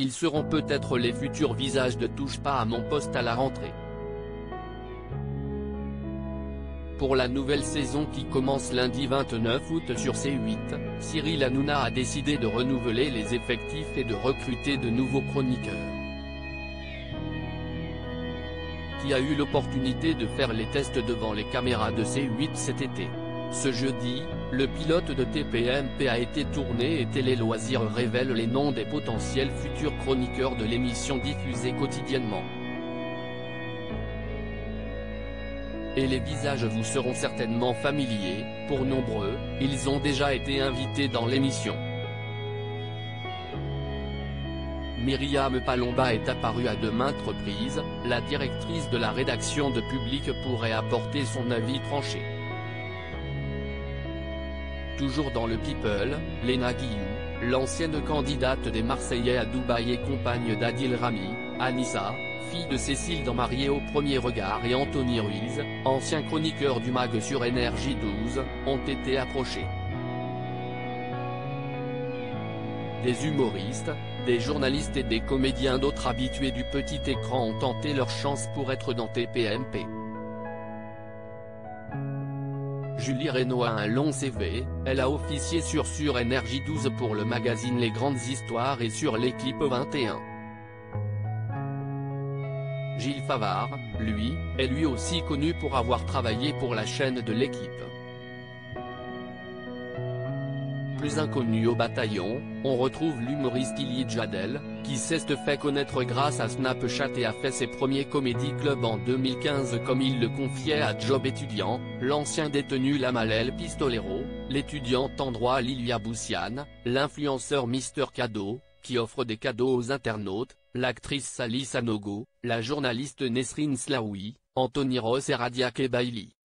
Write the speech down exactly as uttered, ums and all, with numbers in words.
ils seront peut-être les futurs visages de Touche pas à mon poste à la rentrée. Pour la nouvelle saison qui commence lundi vingt-neuf août sur C huit, Cyril Hanouna a décidé de renouveler les effectifs et de recruter de nouveaux chroniqueurs. Qui a eu l'opportunité de faire les tests devant les caméras de C huit cet été. Ce jeudi, le pilote de T P M P a été tourné et Télé Loisirs révèle les noms des potentiels futurs chroniqueurs de l'émission diffusée quotidiennement. Et les visages vous seront certainement familiers, pour nombreux, ils ont déjà été invités dans l'émission. Myriam Palomba est apparue à de maintes reprises, la directrice de la rédaction de Public pourrait apporter son avis tranché. Toujours dans le People, Léna Guillou, l'ancienne candidate des Marseillais à Dubaï et compagne d'Adil Rami, Anissa, fille de Cécile dans Mariée au premier regard et Anthony Ruiz, ancien chroniqueur du mag sur Énergie douze, ont été approchés. Des humoristes, des journalistes et des comédiens d'autres habitués du petit écran ont tenté leur chance pour être dans T P M P. Julie Reynaud a un long C V, elle a officié sur Sur Énergie douze pour le magazine Les Grandes Histoires et sur l'Équipe vingt et un. Gilles Favard, lui, est lui aussi connu pour avoir travaillé pour la chaîne de l'Équipe. Plus inconnu au bataillon, on retrouve l'humoriste Ilie Jadel, qui s'est fait connaître grâce à Snapchat et a fait ses premiers comédie clubs en deux mille quinze comme il le confiait à Job étudiant, l'ancien détenu Lamalel Pistolero, l'étudiante en droit Lilia Boussiane, l'influenceur Mister Cadeau, qui offre des cadeaux aux internautes, l'actrice Sally Sanogo, la journaliste Nesrine Slaoui, Anthony Ross et Radia Kebaili.